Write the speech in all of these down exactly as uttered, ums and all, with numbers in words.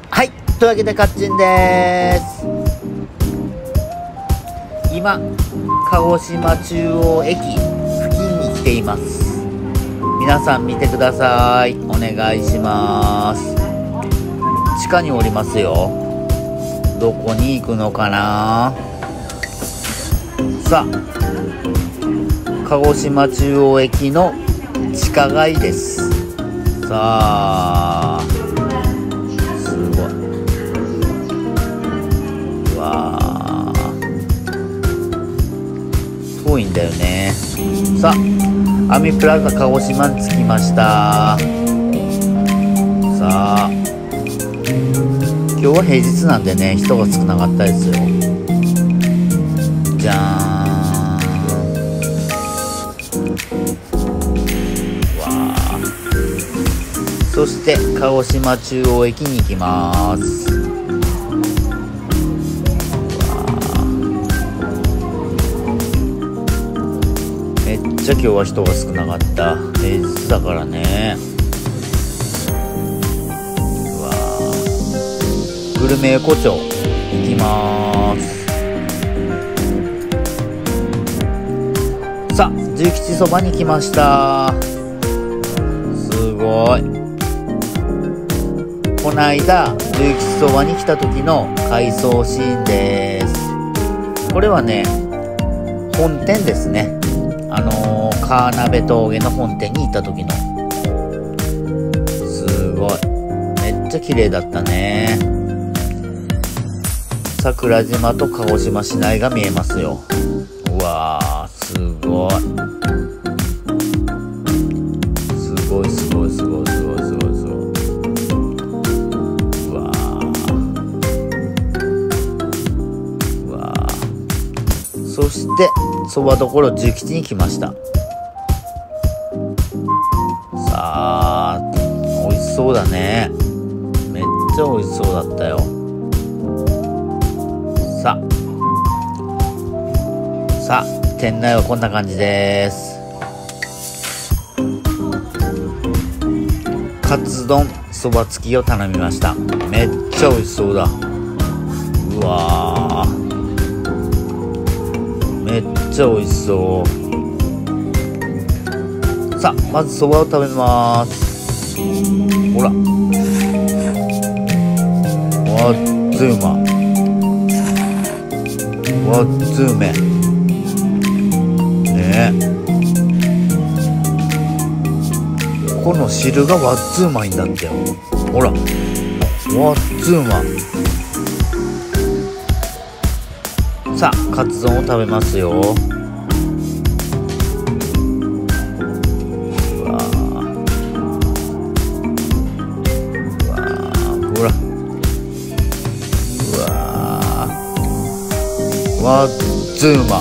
はい、というわけでかっちんです。今鹿児島中央駅付近に来ています。皆さん見てください。お願いします。地下におりますよ。どこに行くのかな。さあ、鹿児島中央駅の地下街です。さあ、すごい。うわー、遠いんだよね。さあ、アミプラザ鹿児島に着きました。さあ、今日は平日なんでね、人が少なかったですよ。じゃーん。わー、そして鹿児島中央駅に行きます。めっちゃ今日は人が少なかった。平日だからね。うわー、グルメ横丁行きまーす。さあ、十吉そばに来ました。すごい。この間十吉そばに来た時の回想シーンです。これはね、本店ですね。あのー、川鍋峠の本店に行った時の。すごい、めっちゃ綺麗だったね。桜島と鹿児島市内が見えますよ。うわー、すごいすごいすごいすごいすごいすごいすごい。うわー、うわー。そしてそばどころ十吉に来ました。さあ、美味しそうだね。めっちゃ美味しそうだったよ。さあさあ、店内はこんな感じです。カツ丼そば付きを頼みました。めっちゃ美味しそうだ。うわー、めっちゃ美味しそう。さあ、まずそばを食べます。ほら、わっつうま、わっつうめね。この汁がわっつうまいんだってよ。ほら、わっつうま。さあ、カツ丼を食べますよ。うわー、うわー、ほら、うわー、わっつうま。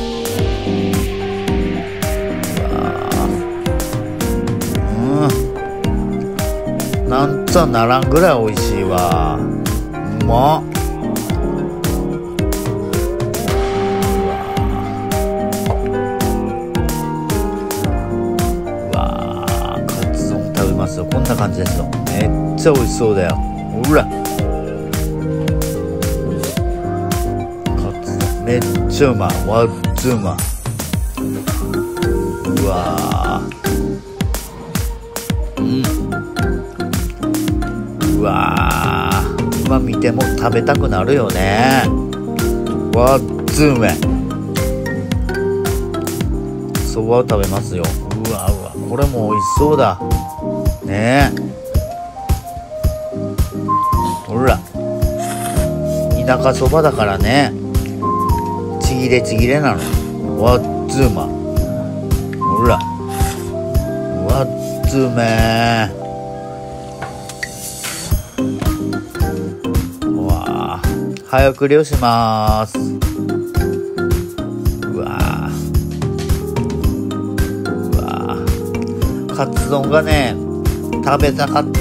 なんつはならんぐらい美味しいわ。うまっ。うわー、カツ丼食べますよ。こんな感じですよ。めっちゃ美味しそうだよ。ほら、カツ丼めっちゃうまい。わっつうま。うわー、うん、うわー、今見ても食べたくなるよね。わっつうめ。そばを食べますよ。うわうわ、これも美味しそうだね。ほら、田舎そばだからね、ちぎれちぎれなの。わっつうま。ほら、わっつうめー。早送りをします。うわー、うわー、カツ丼がね、食べたかった。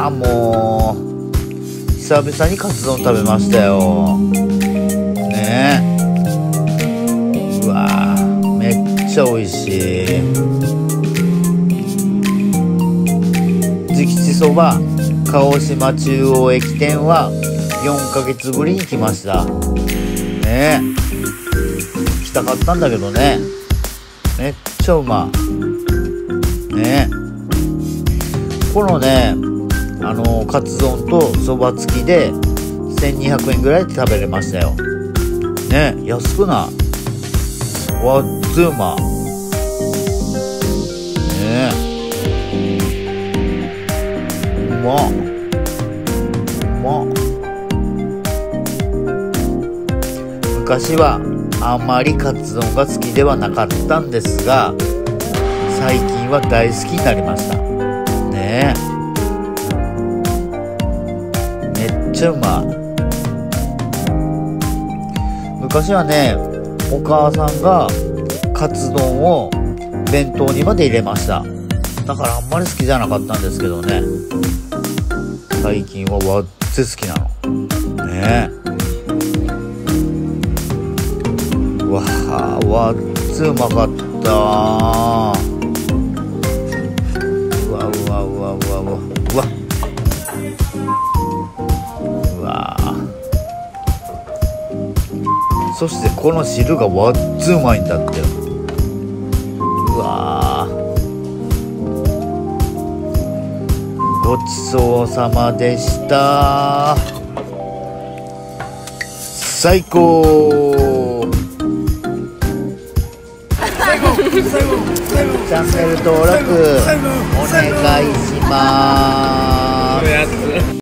もう久々にカツ丼食べましたよね。うわー、めっちゃ美味しい。直吉そば鹿児島中央駅店はよんかげつぶりに来ましたね。来たかったんだけどね。めっちゃうまいね。このねあのカツ丼とそば付きでせんにひゃくえんぐらいで食べれましたよね。安くない？わっつうまね。うまっうまっ。昔はあんまりカツ丼が好きではなかったんですが、最近は大好きになりましたね。めっちゃうまい。昔はねお母さんがカツ丼を弁当にまで入れました。だからあんまり好きじゃなかったんですけどね、最近はわっつ好きなのね。わあわっつうまかった。うわうわうわうわうわうわうわ。そしてこの汁がわっつうまいんだって。うわー、ごちそうさまでした。最高。チャンネル登録お願いします。